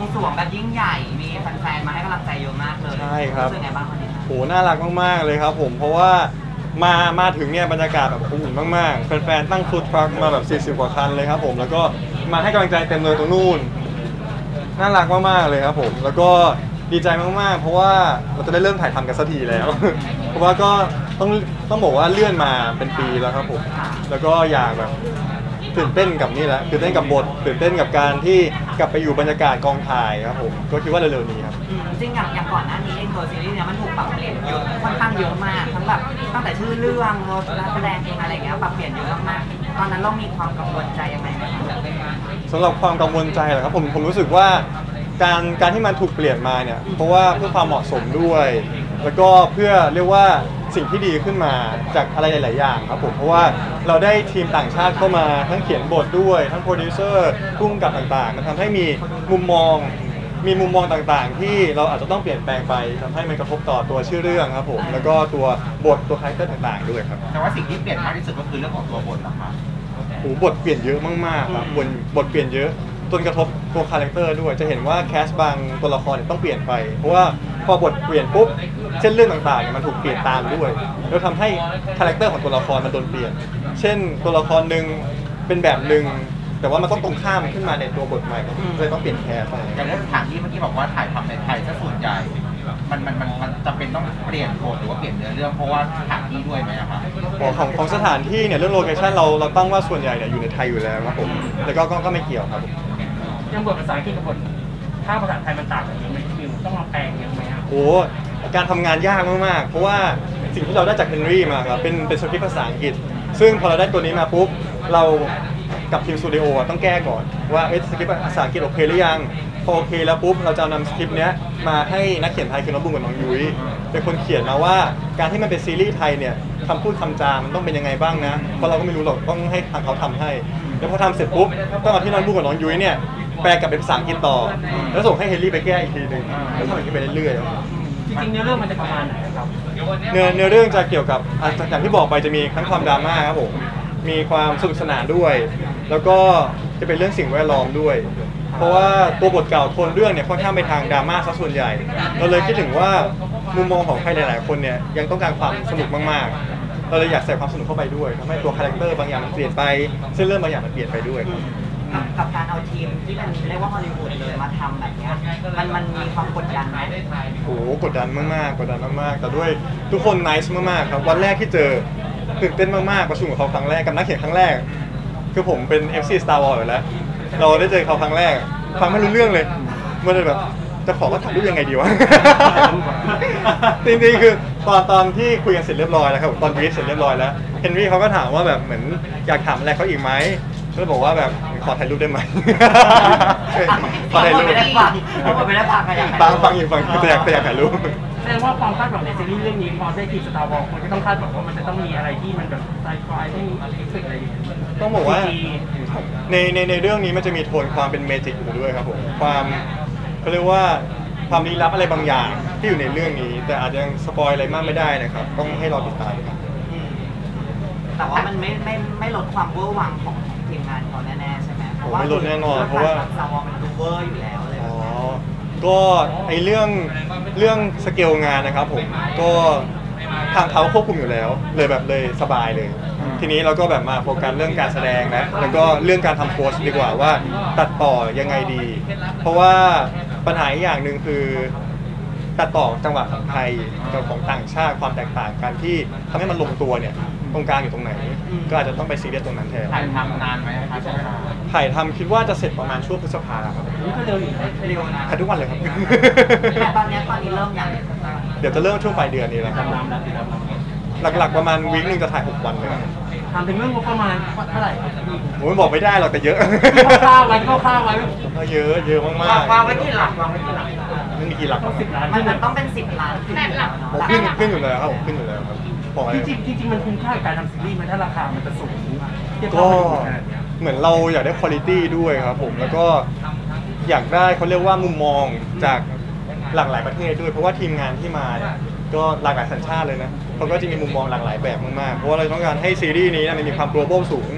สรวงแบบยิ่งใหญ่มีแฟนๆมาให้กำลังใจเยอะมากเลยใช่ครับรู้สึกไงบ้างคนนี้โหน่ารักมากๆเลยครับผมเพราะว่ามาถึงเนี่ยบรรยากาศแบบอบอุ่นมากๆแฟนๆตั้งฟู้ดทรัคมาแบบ40 กว่าคันเลยครับผมแล้วก็มาให้กำลังใจเต็มเลยตรงนู่นน่ารักมากๆเลยครับผมแล้วก็ดีใจมากๆเพราะว่าเราจะได้เริ่มถ่ายทำกันสักทีแล้ว เพราะว่าก็ต้องบอกว่าเลื่อนมาเป็นปีแล้วครับผมแล้วก็อยากแบบตื่นเต้นกับนี่แหละตื่นเต้นกับบทตื่นเต้นกับการที่กลับไปอยู่บรรยากาศกองถ่ายครับผมก็คิดว่าเร็วๆนี้ครับจริงอย่างก่อนหน้านี้เองตัวซีรีส์เนี่ยมันถูกปรับเปลี่ยนเยอะค่อนข้างเยอะมากทั้งแบบตั้งแต่ชื่อเรื่องรถนักแสดงเองอะไรเงี้ยปรับเปลี่ยนเยอะมากตอนนั้นเรามีความกังวลใจยังไงไหมสำหรับความกังวลใจเหรอครับผมรู้สึกว่าการที่มันถูกเปลี่ยนมาเนี่ยเพราะว่าเพื่อความเหมาะสมด้วย แล้วก็เพื่อเรียกว่าสิ่งที่ดีขึ้นมาจากอะไรหลายๆอย่างครับผมเพราะว่าเราได้ทีมต่างชาติเข้ามาทั้งเขียนบทด้วยทั้งโปรดิวเซอร์พุ่งกับต่างๆมันทำให้มีมุมมองต่างๆที่เราอาจจะต้องเปลี่ยนแปลงไปทำให้มันกระทบต่อตัวชื่อเรื่องครับผมแล้วก็ตัวบทตัวคาแรคเตอร์ต่างๆด้วยครับแต่ว่าสิ่งที่เปลี่ยนมากที่สุดก็คือเรื่องของตัวบทนะคะโอ้บทเปลี่ยนเยอะมากๆครับบทเปลี่ยนเยอะจนกระทบตัวคาแรคเตอร์ด้วยจะเห็นว่าแคสบางตัวละครเนี่ยต้องเปลี่ยนไปเพราะว่าพอบทเปลี่ยนปุ๊บเส้นเรื่องต่างๆเนี่ยมันถูกเปลี่ยนตามด้วยแล้วทำให้คาแรคเตอร์ของตัวละครมันโดนเปลี่ยนเช่นตัวละครหนึ่งเป็นแบบหนึ่งแต่ว่ามันต้องตรงข้ามขึ้นมาในตัวบทใหม่เลยต้องเปลี่ยนแคสอะไรอย่างเรื่องสถานที่เมื่อกี้บอกว่าถ่ายทำในไทยซะส่วนใหญ่มันจะเป็นต้องเปลี่ยนบทหรือว่าเปลี่ยนเนื้อเรื่องเพราะว่าสถานที่ด้วยไหมครับของสถานที่เนี่ยเรื่องโลเคชั่นเราตั้งว่าส่วนใหญ่เนี่ยอยู่ในไทยอยู่แล้วครับผมแล้วก็ไม่เกี่ยวครับผมยังบทภาษาอังกฤษกับบทถ้าภาษาไทยมันต่างกันไหมคิวต้องมาแปลงยังไงครับโอ้การทำงานยากมากๆเพราะว่าสิ่งที่เราได้จากเฮนรี่มาครับเป็นสคริปต์ภาษาอังกฤษซึ่งพอเราได้ตัวนี้มาปุ๊บเรากับทีมสตูดิโอต้องแก้ก่อนว่าสคริปต์ภาษาอังกฤษโอเคหรือยังพอโอเคแล้วปุ๊บเราจะนำสคริปต์นี้มาให้นักเขียนไทยคือน้องบุ้งกับน้องยุ้ยเป็นคนเขียนมาว่าการที่มันเป็นซีรีส์ไทยเนี่ยคำพูดคำจามันต้องเป็นยังไงบ้างนะเพราะเราก็ไม่รู้หรอกต้องให้ทางเขาทำให้แล้วพอทำเสร็จปุ๊บต้องเอาที่น้องบุ้งกับน้องยุ้ยเนี่ยแปลกลับเป็นภาษาอังกฤษต่อแล้วส่งให้เฮนรี่ไปแก้อีกทีนึงแล้วทำอย่างนี้ไปเรื่อยๆจริงๆเนื้อเรื่องมันจะประมาณไหนครับเนื้อเรื่องจะเกี่ยวกับอย่างที่บอกไปจะมีทั้งความดราม่าครับผมมีความสนุกสนานด้วยแล้วก็จะเป็นเรื่องสิ่งแวดล้อมด้วยเพราะว่าตัวบทเก่าโทนเรื่องเนี่ยค่อนข้างไปทางดราม่าซะส่วนใหญ่เราเลยคิดถึงว่ามุมมองของใครหลายๆคนเนี่ยยังต้องการความสนุกมากๆเราเลยอยากใส่ความสนุกเข้าไปด้วยทำให้ตัวคาแรคเตอร์บางอย่างมันเปลี่ยนไปเส้นเรื่องบางอย่างมันเปลี่ยนไปด้วยกับการเอาทีมที่เป็นเรียกว่าฮอลลีวูดเลยมาทำแบบนี้มันมีความกดดันไหมโอ้กดดันมากๆแต่ด้วยทุกคนไนซ์มากๆครับวันแรกที่เจอตื่นเต้นมากๆประชุมกับเขาครั้งแรกกับนักเขียนครั้งแรกคือผมเป็น FC Star Wars อยู่แล้วเราได้เจอเขาครั้งแรกฟังไม่รู้เรื่องเลยมันเลยแบบจะขอว่าถ่ายรูปยังไงดีวะ จริงๆคือตอนที่คุยกันเสร็จเรียบร้อยแล้วครับตอนบรีฟเสร็จเรียบร้อยแล้วเฮนรี่เขาก็ถามว่าแบบเหมือนอยากถามอะไรเขาอีกไหมก็บอกว่าแบบขอถ่ายรูปได้ไหมขอถ่ายรูปไม่ได้ฟังไม่ได้ฟังกันอย่างไรฟังอยู่แต่อยากถ่ายรูปแสดงว่าความคาดหวังในซีรีส์เรื่องนี้พอได้ทีมสตาร์วอลคนก็ต้องคาดหวังว่ามันจะต้องมีอะไรที่มันแบบไซไฟต้องมีเอฟเฟกต์อะไรอย่างเงี้ยต้องบอกว่าในเรื่องนี้มันจะมีโทนความเป็นเมจิกอยู่ด้วยครับผมความเขาเรียกว่าความลี้ลับอะไรบางอย่างที่อยู่ในเรื่องนี้แต่อาจจะยังสปอยอะไรมากไม่ได้นะครับต้องให้รอติดตามครับแต่ว่ามันไม่ลดความเวอร์วังของทีมงานเขาแน่ๆใช่ไหมเพราะว่าไม่ลดแน่นอนเพราะว่าสตาร์วอลมันดูเวอร์อยู่แล้วเลยก็ไอเรื่องสเกลงานนะครับผมก็ทางเขาควบคุมอยู่แล้วเลยสบายเลยทีนี้เราก็แบบมาโฟกัสเรื่องการแสดงนะแล้วก็เรื่องการทำโพสต์ดีกว่าว่าตัดต่อยังไงดีเพราะว่าปัญหาอีกอย่างหนึ่งคือตัดต่อจังหวะของไทยกับของต่างชาติความแตกต่างกันที่ทำให้มันลงตัวเนี่ยตรงกลางอยู่ตรงไหนก็อาจจะต้องไปซีเรียสตรงนั้นแทนถ่ายทำนานไหมครับถ่ายทำคิดว่าจะเสร็จประมาณช่วงพฤษภาครับนี่ก็เร็วอยู่เร็วนะถ่ายทุกวันเลยครับตอนนี้เริ่มยังเดี๋ยวจะเริ่มช่วงปลายเดือนนี้แล้วครับหลักๆประมาณวีคนึงจะถ่าย6 วันเลยถามถึงเรื่องงบประมาณเท่าไหร่ผมไม่บอกไม่ได้หรอกแต่เยอะคร่าวๆไว้เยอะมากๆวางไว้กี่หลักไม่มีกี่หลัก 10 ล้านมันต้องเป็น10 ล้านขึ้นอยู่แล้วครับขึ้นอยู่แล้วครับจริงมันคุ้มค่ากับการทำซีรีส์มันถ้าราคามันจะสูงก็เหมือนเราอยากได้คุณภาพด้วยครับผมแล้วก็อยากได้เขาเรียกว่ามุมมองจากหลากหลายประเทศด้วยเพราะว่าทีมงานที่มาก็หลากหลายสัญชาติเลยนะเขาก็จะมีมุมมองหลากหลายแบบมากๆเพราะว่าเราต้องการให้ซีรีส์นี้มันมีความ global สูง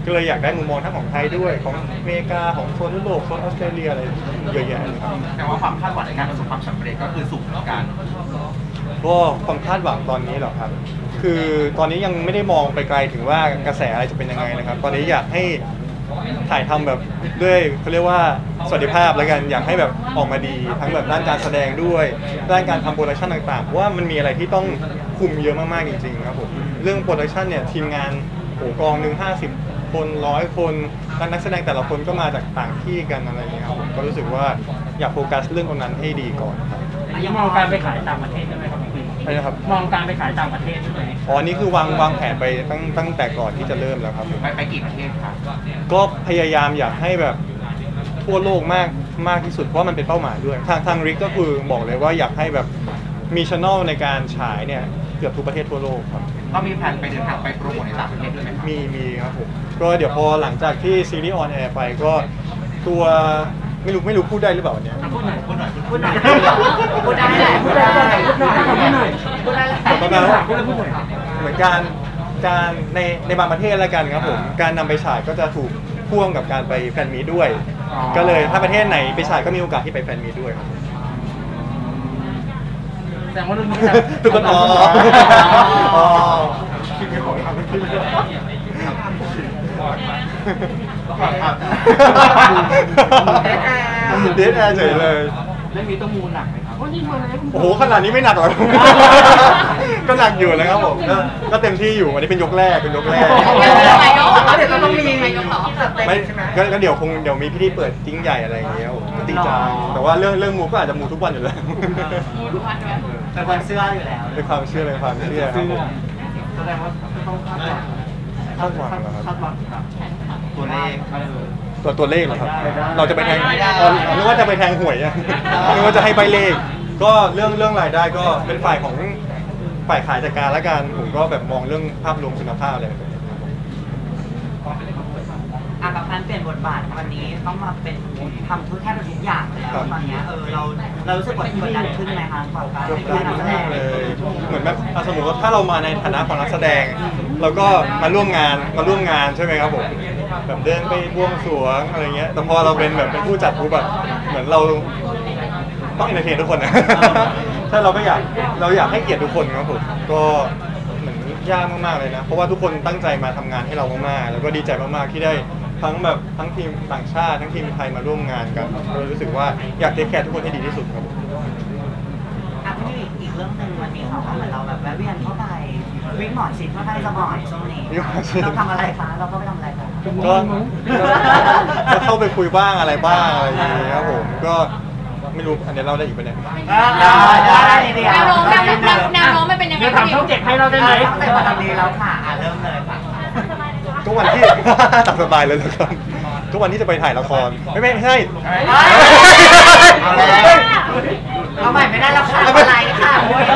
ก็เลยอยากได้มุมมองทั้งของไทยด้วยของอเมริกาของโซนยุโรปโซนออสเตรเลียอะไรเยอะแยะเลยครับแต่ว่าความคาดหวังในการประสบความสำเร็จก็คือสูงเหมือนกันก็ความคาดหวังตอนนี้เหรอครับ คือตอนนี้ยังไม่ได้มองไปไกลถึงว่ากระแสอะไรจะเป็นยังไงนะครับ ตอนนี้อยากให้ถ่ายทำแบบด้วยเขาเรียกว่าสวัสดิภาพแล้วกัน อยากให้แบบออกมาดีทั้งแบบด้านการแสดงด้วย ด้านการทำโปรดักชันต่างๆ เพราะว่ามันมีอะไรที่ต้องคุมเยอะมากๆจริงๆครับผม เรื่องโปรดักชันเนี่ยทีมงานโหกองหนึ่ง50 คน100 คนแล้วนักแสดงแต่ละคนก็มาจากต่างที่กันอะไรอย่างเงี้ยครับผมก็รู้สึกว่าอยากโฟกัสเรื่องตรงนั้นให้ดีก่อนครับอันนี้มองการไปขายต่างประเทศได้ไหมครับพี่ปิ๊กใช่นะครับมองการไปขายต่างประเทศใช่ไหมอ๋อนี่คือวางแผนไปตั้งแต่ก่อนที่จะเริ่มแล้วครับผมไปกี่ประเทศครับก็พยายามอยากให้แบบทั่วโลกมากที่สุดเพราะว่ามันเป็นเป้าหมายด้วยทางริกก็คือบอกเลยว่าอยากให้แบบมีช่องในการฉายเนี่ยเกือบทุกประเทศทั่วโลกครับก็มีแผนไปเดินทางไปโปรโมทในต่างประเทศด้วยไหมครับมีครับผมก็เดี๋ยวพอหลังจากที่ซีรีส์ออนแอร์ไปก็ตัวไม่รู้พูดได้หรือเปล่าวันเนี้ยพูดหน่อยพูดหน่อยพูดได้แหละพูดได้พูดหน่อยพูดหน่อยพูดได้แหละประมาณว่าพูดหน่อยเหมือนการในบางประเทศแล้วกันครับผมการนำไปฉายก็จะถูกพ่วงกับการไปแฟนมีตด้วย ก็เลยถ้าประเทศไหนไปฉายก็มีโอกาสที่ไปแฟนมีตด้วยครับแสดงว่าเรื่องนี้ทุกคนอ๋อคิดไม่ออกครับคิดไม่ออกเดทแอร์เฉยเลยเรื่องนี้ต้องมูลหนักไหมครับนี่มาเลยโอ้โหขนาดนี้ไม่หนักหรอก ก็หนักอยู่นะครับผมก็เต็มที่อยู่อันนี้เป็นยกแรกเดี๋ยวต้องมีไม่ก็เดี๋ยวมีพิธีเปิดจิ้งใหญ่อะไรอย่างเงี้ยผมก็ดีใจแต่ว่าเรื่องมูก็อาจจะมูทุกวันอยู่แล้วเป็นคนเสื้ออยู่แล้วเป็นความเชื่อครับผมแสดงว่าต้องคาดหวังคาดหวังเหรอครับคาดหวังครับตัวเลขตัวเลขเหรอครับไม่ได้เราจะไปแทงไม่ได้นึกว่าจะไปแทงหวยอะนึกว่าจะให้ใบเลข ก็เรื่องรายได้ก็เป็นฝ่ายของฝ่ายขายจัดการละกันผมก็แบบมองเรื่องภาพรวมคุณภาพอะไรแบบนี้ครับผมกับการเปลี่ยนบทบาทวันนี้ต้องมาเป็นทำแทบทุกอย่างแล้วตอนนี้เรารู้สึกกดดันขึ้นไหมคะกับการเป็นนักแสดงเลยเหมือนแบบสมมติว่าถ้าเรามาในฐานะของนักแสดงเราก็มาร่วมงานใช่ไหมครับผมแบบเดินไปบวงสรวงอะไรเงี้ยแต่พอเราเป็นแบบเป็นผู้จัดปุ๊บแบบเหมือนเราต้องเอนเตอร์เทนทุกคนนะ ถ้าเราอยากให้เกียรติทุกคนครับผมก็เหมือนยากมากๆเลยนะเพราะว่าทุกคนตั้งใจมาทำงานให้เรามากๆแล้วก็ดีใจมากๆที่ได้ทั้งทีมต่างชาติทั้งทีมไทยมาร่วมงานกันก็รู้สึกว่าอยากเทคแคร์ทุกคนให้ดีที่สุดครับผมพี่อีกเรื่องหนึ่งมันมีข่าวว่าเหมือนเราแบบแวะเวียนเข้าไปวิ่งหมอชิดค่อนข้างจะบ่อยช่วงนี้เราทำอะไรคะเราก็ไปทำอะไรคะก็เข้าไปคุยบ้างอะไรบ้างอะไรอย่างเงี้ยครับผมก็ไม่รู้อันนี้เล่าได้อีกปะเนี่ยได้ดีแนวโน้มมันเป็นยังไงเดี๋ยวถามช่องเจ็ดให้เราได้ไหมตั้งแต่วันนี้แล้วค่ะเริ่มเลยค่ะก็วันที่ ตัดสบายเลยนะครับก็วันที่จะไปถ่ายละครไม่ใช่เอาใหม่ไม่ได้แล้วค่ะอะไรค่ะ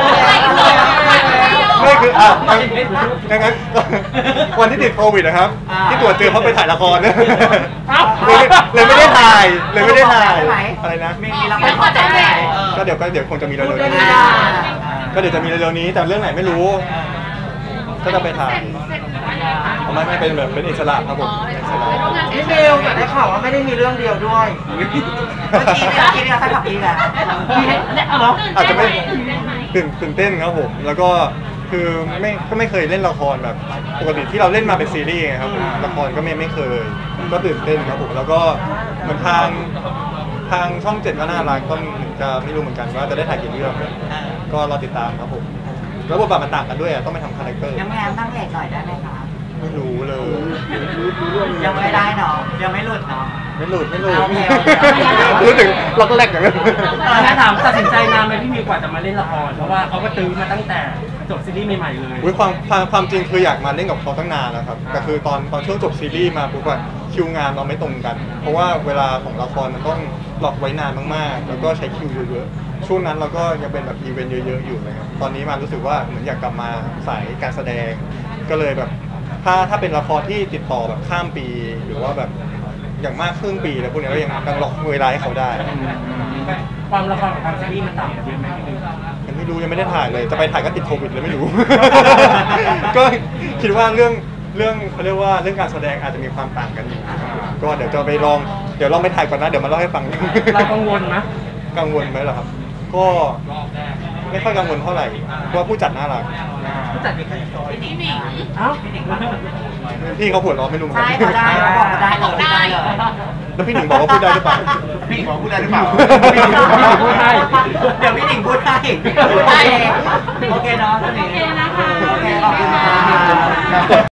ไม่คืออย่างนั้นวันที่ติดโควิดนะครับที่ตรวจเจอเขาไปถ่ายละครเลยไม่ได้ถ่ายอะไรนะมีละครเข้าใจไหมก็เดี๋ยวคงจะมีเร็วๆนี้ก็เดี๋ยวจะมีเร็วๆนี้แต่เรื่องไหนไม่รู้ก็จะไปถ่ายไม่เป็นแบบเป็นอิสระครับผมอิสระพี่เบลแต่ได้ข่าวว่าไม่ได้มีเรื่องเดียวด้วยเมื่อกี้เนี่ยแค่ขับปีแหละอาจจะไม่ตื่นเต้นครับผมแล้วก็คือไม่เคยเล่นละครแบบปกติที่เราเล่นมาเป็นซีรีส์ไงครับละครก็ไม่เคยก็ตื่นเต้นครับผมแล้วก็เหมือนทางช่อง7ก็น่ารักก็จะไม่รู้เหมือนกันว่าจะได้ถ่ายกี่เรื่องก็รอติดตามครับผมแล้วบทบาทมันต่างกันด้วยต้องไปทำคาแรคเตอร์ยังแงมตั้งเอกหน่อยได้ไหมคะไม่รู้เลยยังไม่ได้เนาะยังไม่หลุดเนาะไม่หลุดโอเครู้ถึงล็อกแรกอย่างนั้นถ้าถามตัดสินใจนานไหมพี่มีกว่าจะมาเล่นละครเพราะว่าเขาก็ตื้อมาตั้งแต่จบซีรีส์ใหม่ๆเลยความจริงคืออยากมาเล่นกับเขาตั้งนานแล้วครับแต่คือตอนช่วงจบซีรีส์มาปุ๊บอะคิวงานเราไม่ตรงกัน เพราะว่าเวลาของละครมันต้องล็อกไว้นานมากๆแล้วก็ใช้คิวเยอะๆช่วงนั้นเราก็ยังเป็นแบบอีเวนต์เยอะๆอยู่นะครับตอนนี้มารู้สึกว่าเหมือนอยากกลับมาสายการแสดงก็เลยแบบถ้าเป็นละครที่ติดต่อแบบข้ามปีหรือว่าแบบอย่างมากครึ่งปีแล้วพวกนี้ก็ยังล็อกเวลาให้เขาได้ความละครกับความซีรีส์มันต่างกันเยอะไหมพี่ยังไม่รู้ยังไม่ได้ถ่ายเลยจะไปถ่ายก็ติดโควิดเลยไม่รู้ ก็คิดว่าเรื่องเรื่องเขาเรียกว่าเรื่องการแสดงอาจจะมีความต่างกันอยู่ก็เดี๋ยวจะไปลองเดี๋ยวลองไปถ่ายก่อนนะเดี๋ยวมาเล่าให้ฟังเรากังวลไหมกังวลไหมเหรอครับ ก็ไม่ค่อยกังวลเท่าไหร่เพราะว่าผู้จัดน่ารักผู้จัดเป็นใครพี่หนิงเอ้าพี่เขาหัวเราะไม่รู้เหมือนกัใช่เขาได้เขาบอกเขาได้เลยได้เลยแล้วพี่หนิงบอกว่าพูดได้หรือเปล่าพี่หมอพูดได้หรือเปล่าพี่หนิงพูดให้เดี๋ยวพี่หนิงพูดให้พูดให้เองโอเคเนาะโอเคนะคะโอเคขอบคุณค่ะ